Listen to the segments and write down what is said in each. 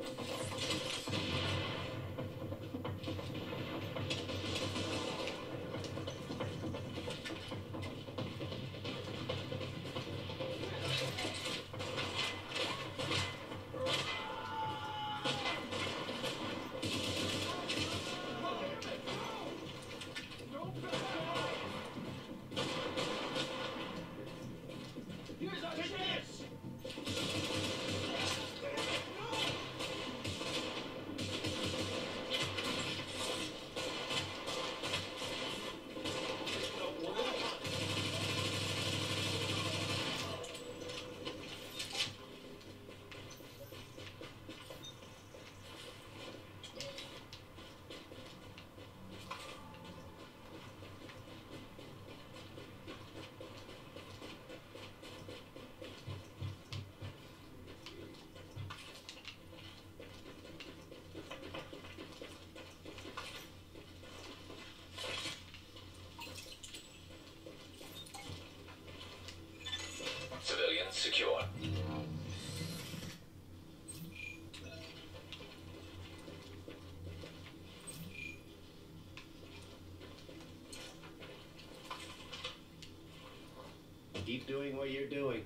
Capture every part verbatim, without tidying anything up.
Civilians secure. Keep doing what you're doing.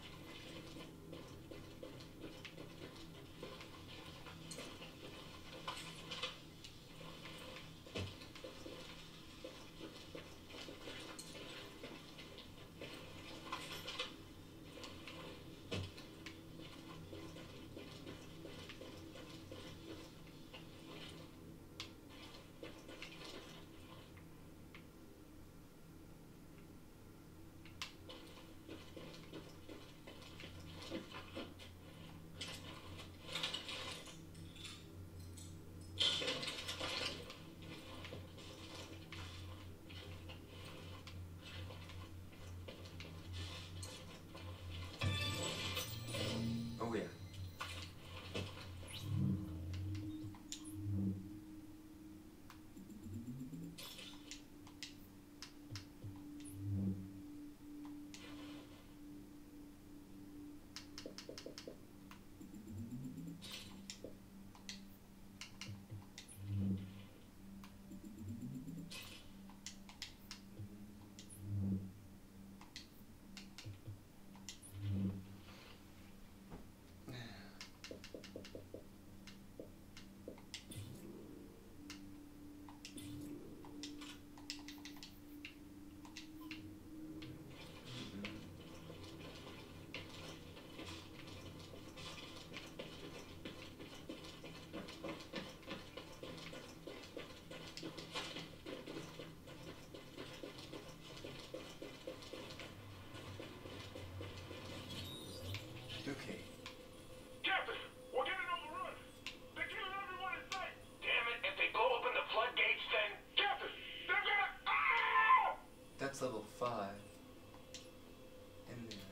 Okay. Captain, we're getting overrun. They're killing everyone in sight. Damn it, if they blow open the floodgates, then... Captain, they're gonna... Ah! That's level five. In there.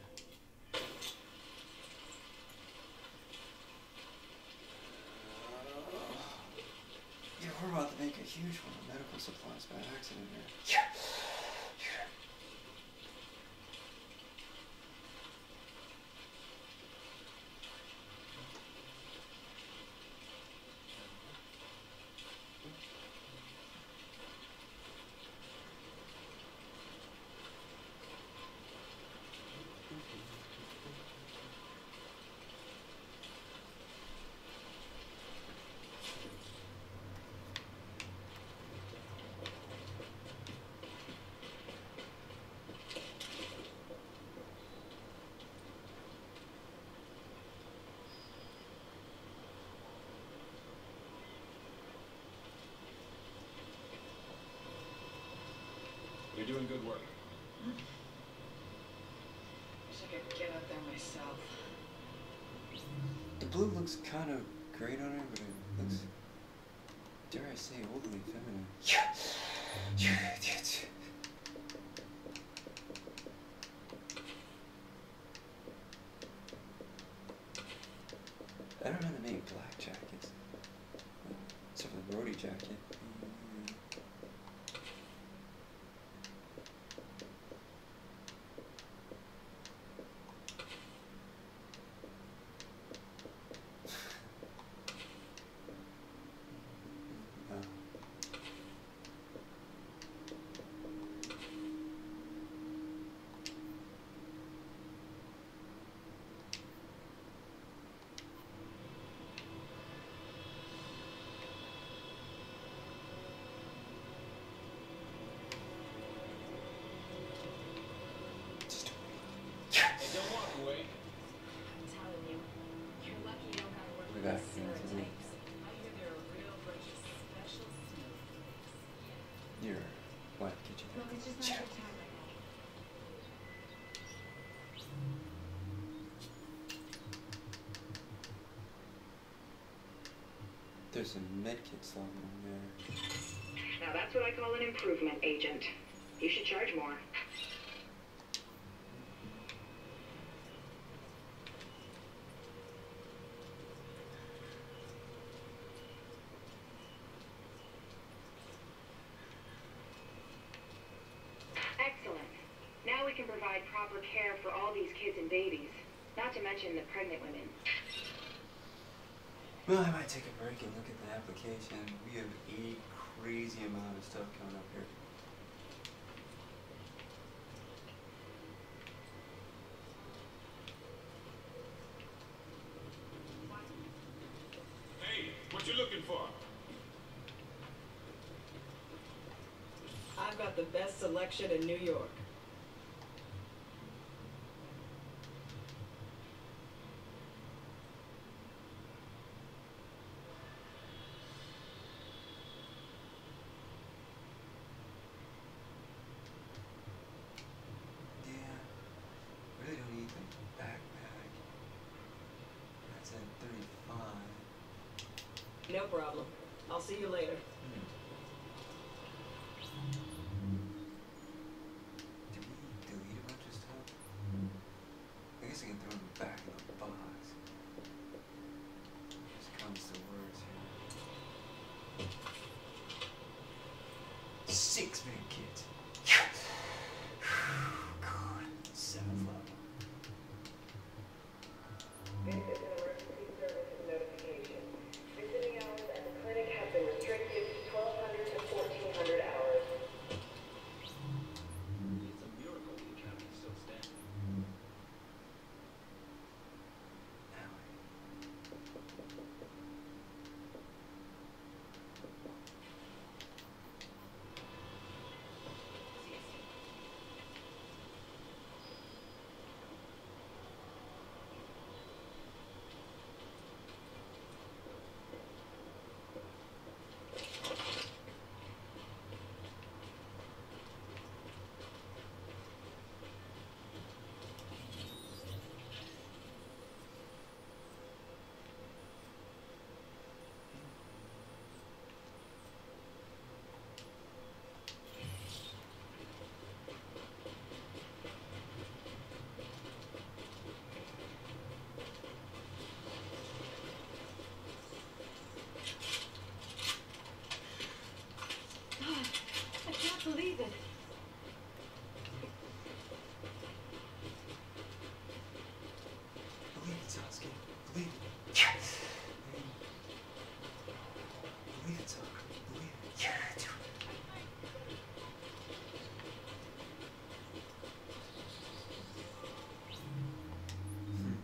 Yeah, we're about to make a huge one of medical supplies by accident here. Yeah. Yeah. You're doing good work. Wish I could get out there myself. The blue looks kind of great on her, but it looks, dare I say, overly feminine. Yeah. Yeah. Yeah. I don't know how to make black jackets. Except for the roadie jacket. There's some medkit stuff in there. Now that's what I call an improvement, Agent. You should charge more. Excellent. Now we can provide proper care for all these kids and babies, not to mention the pregnant women. Well, I might take a break and look at the application. We have a crazy amount of stuff coming up here. Hey, what you looking for? I've got the best selection in New York. Yeah, really don't need the backpack. That's at thirty-five. No problem. I'll see you later. Hmm. Did we delete a bunch of stuff? I guess I can throw them back in the box. Just comes to words here. Six man kids. God, seventh level. This is an emergency services notification. Visiting hours at the clinic have been restricted to twelve hundred to fourteen hundred hours. It's a miracle the academy is still standing. I can't believe it. Believe it, Sasuke. Believe it. Yes. Believe it, Sakura. Believe it. Yeah, do it. Hmm.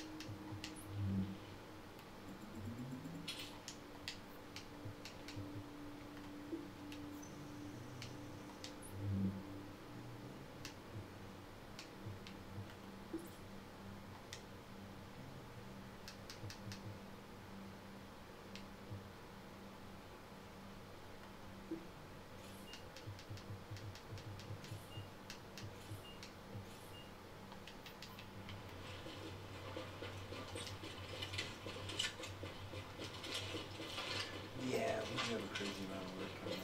Yeah, we have a crazy amount of work coming up.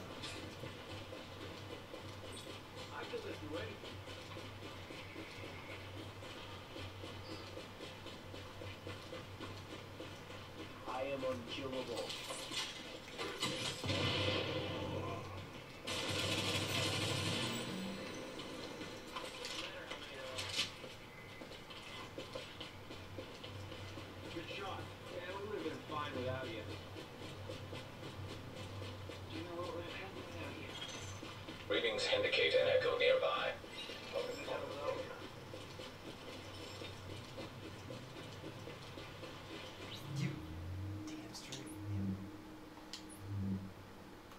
I could lift you ready. I am unkillable. Good shot. Yeah, we would have been fine without you. Do you know what would have happened without you? Readings indicate an echo nearby. Over